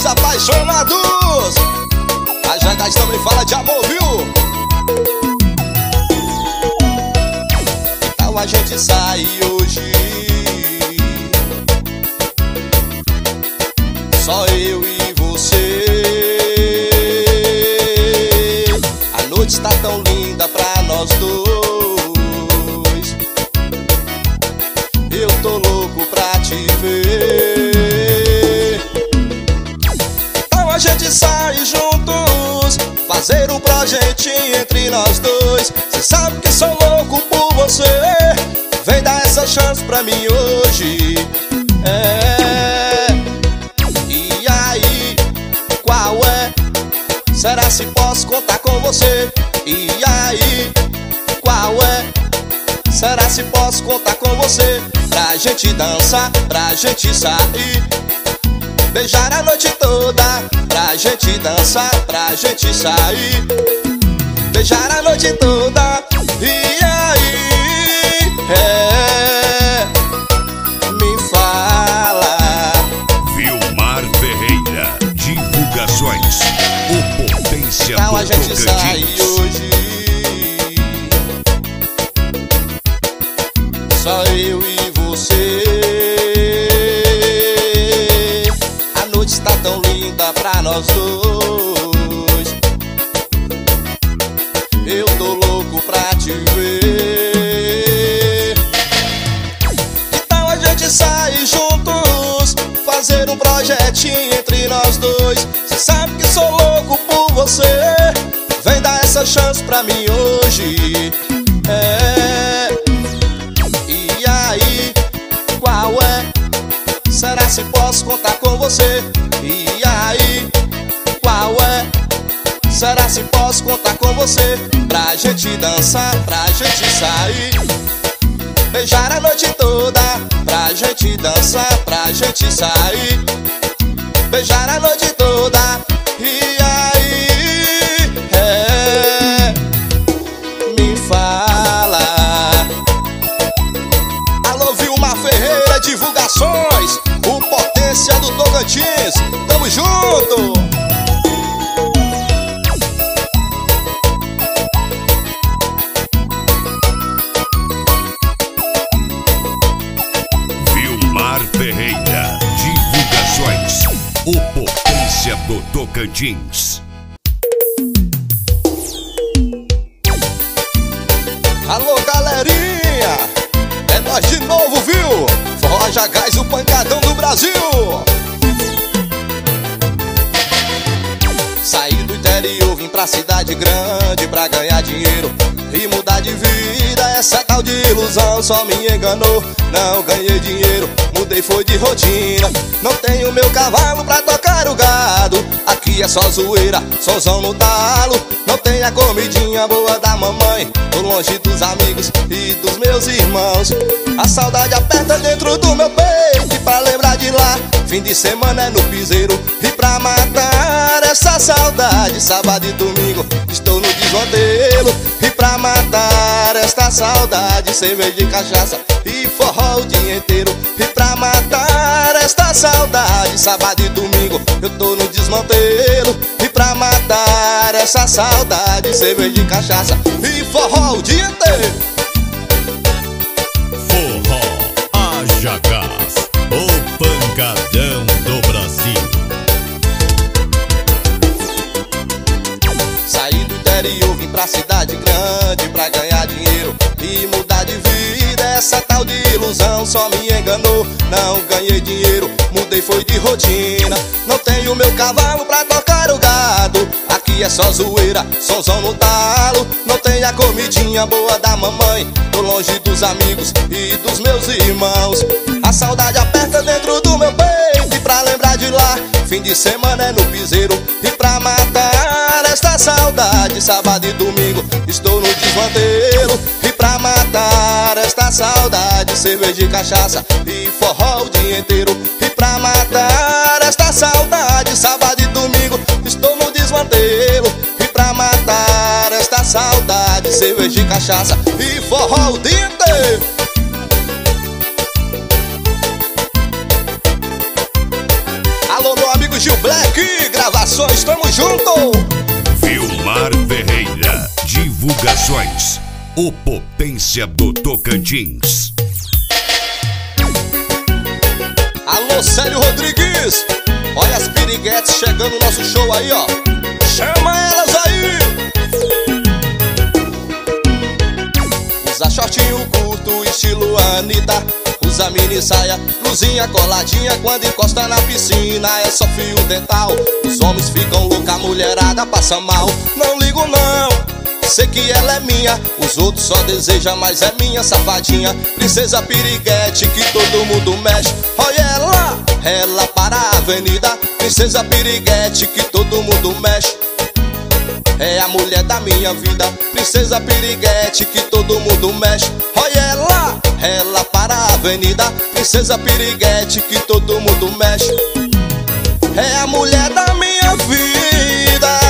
apaixonados. A Jangás também fala de amor, viu? Então a gente sai hoje, só eu e você. A noite está tão linda pra nós dois. Eu tô louco pra te ver. Então a gente sai juntos, fazer um projetinho entre nós dois. Cê sabe que sou louco por você. Vem dar essa chance pra mim hoje. E aí, qual é? Será se posso contar com você? E aí, qual é? Será se posso contar com você? Pra gente dançar, pra gente sair, beijar a noite toda. Pra gente dançar, pra gente sair, beijar a noite toda. E aí, me fala. Vilmar Ferreira, divulgações, o Potência Então do a gente sai Tocantins. hoje, só eu e você. A noite está tão linda pra nós dois. Eu tô louco pra te ver. Então a gente sai juntos, fazer um projetinho entre nós dois. Cê sabe que sou louco por você. Vem dar essa chance pra mim hoje. E aí, qual é? Será se posso contar com você? E aí, qual é? Será se posso contar com você? Pra gente dançar, pra gente sair, beijar a noite toda. Pra gente dançar, pra gente sair, beijar a noite toda. E aí, me fala. Alô, Vilmar Ferreira, divulgações, o Potência do Tocantins. Tamo junto! Vilmar Ferreira, divulgações, o Potência do Tocantins. Alô, galerinha, é nós de novo, viu? Forró Jangás, o pancadão do Brasil. Saí do interior, vim pra cidade grande pra ganhar dinheiro e mudar de vida. Essa tal de ilusão só me enganou. Não ganhei dinheiro, mudei foi de rotina. Não tenho meu cavalo pra tocar o gado. Aqui é só zoeira, sonzão no talo. Não tem a comidinha boa da mamãe. Tô longe dos amigos e dos meus irmãos. A saudade aperta dentro do meu peito. E pra lembrar de lá, fim de semana é no piseiro. E pra matar essa saudade, sábado e domingo estou no desvantelo. E pra matar esta saudade, cerveja e cachaça e forró o dia inteiro. E pra matar esta saudade, sábado e domingo eu tô no desmantelo. E pra matar essa saudade, cerveja e cachaça e forró o dia inteiro. Forró Haja Gás, o pancadão do Brasil. Saí do interior, vim pra cidade grande pra ganhar dinheiro e mudar de vida. Essa tal de ilusão só me enganou. Não ganhei dinheiro, mudei foi de rotina. Não tenho meu cavalo pra tocar o gado. Aqui é só zoeira, sonzão no talo. Não tem a comidinha boa da mamãe. Tô longe dos amigos e dos meus irmãos. A saudade aperta dentro do meu peito. E pra lembrar de lá, fim de semana é no piseiro. E pra matar esta saudade, sábado e domingo estou no desvantelo. E pra matar esta saudade, cerveja e cachaça e forró o dia inteiro. E pra matar esta saudade, sábado e domingo estou no desmantelo. E pra matar esta saudade, cerveja e cachaça e forró o dia inteiro. Alô, meu amigo Gil Black, Divulgações, tamo junto! Vilmar Ferreira, Divulgações, o Potência do Tocantins. Alô, Célio Rodrigues! Olha as piriguetes chegando no nosso show aí, ó. Chama elas aí! Usa shortinho curto, estilo Anitta. Usa mini saia, blusinha coladinha. Quando encosta na piscina é só fio dental. Os homens ficam loucos, a mulherada passa mal. Não ligo não, sei que ela é minha. Os outros só desejam, mas é minha safadinha. Princesa piriguete que todo mundo mexe. Olha ela para a avenida. Princesa piriguete que todo mundo mexe. É a mulher da minha vida. Princesa piriguete que todo mundo mexe. Olha ela para a avenida. Princesa piriguete que todo mundo mexe. É a mulher da minha vida.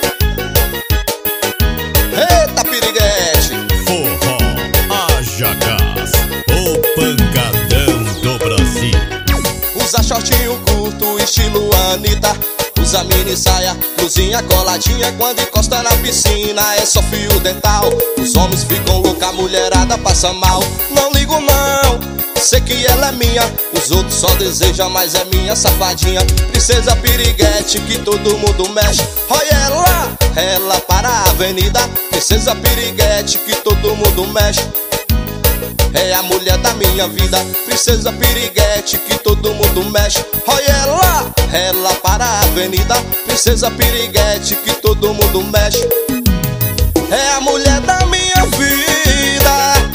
Eita piriguete. Forró, haja gás, o pancadão do Brasil. Usa shortinho curto, estilo Anitta. Usa mini saia, blusinha coladinha. Quando encosta na piscina é só fio dental. Os homens ficam loucos, a mulherada passa mal. Não ligo não, sei que ela é minha. Os outros só desejam, mas é minha safadinha. Princesa piriguete que todo mundo mexe. Olha ela para a avenida. Princesa piriguete que todo mundo mexe. É a mulher da minha vida. Princesa piriguete que todo mundo mexe. Olha ela para a avenida. Princesa piriguete que todo mundo mexe. É a mulher da minha vida.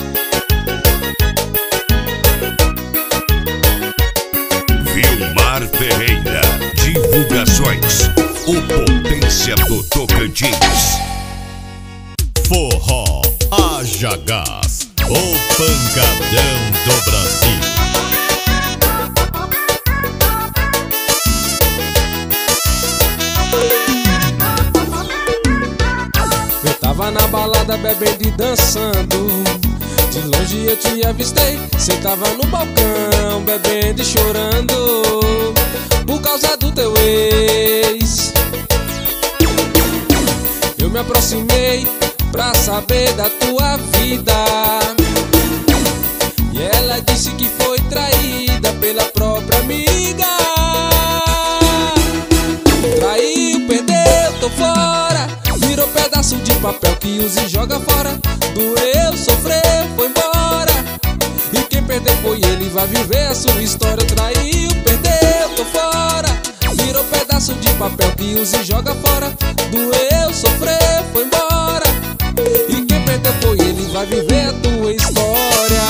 Vilmar Ferreira, Divulgações, o Potência do Tocantins. Forró, haja gás, o pancadão do Brasil. Eu tava na balada bebendo e dançando. De longe eu te avistei, cê tava no balcão bebendo e chorando por causa do teu ex. Eu me aproximei pra saber da tua vida, e ela disse que foi traída pela própria amiga. Traiu, perdeu, tô fora. Virou pedaço de papel que usa e joga fora. Doeu, sofreu, foi embora. E quem perdeu foi ele, vai viver a sua história. Traiu, perdeu, tô fora. Virou pedaço de papel que usa e joga fora. Doeu, sofreu, foi embora. E quem perdeu foi ele, vai viver a tua história.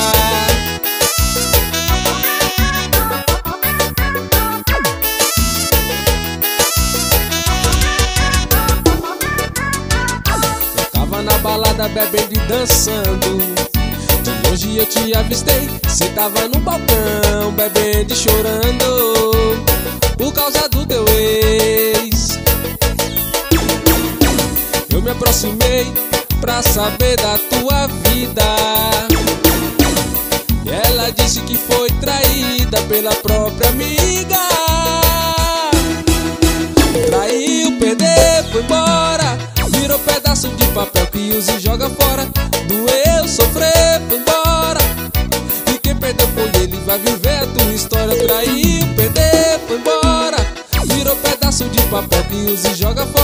Na balada bebendo e dançando. De longe eu te avistei, cê tava no balcão bebendo e chorando por causa do teu ex. Eu me aproximei pra saber da tua vida, e ela disse que foi traída pela própria amiga. Traiu, perdeu, foi embora. Virou pedaço de papel que usa e joga fora. Doeu, sofreu, foi embora. E quem perdeu foi ele, vai viver a tua história. Traiu, perdeu, foi embora. Virou pedaço de papel que usa e joga fora.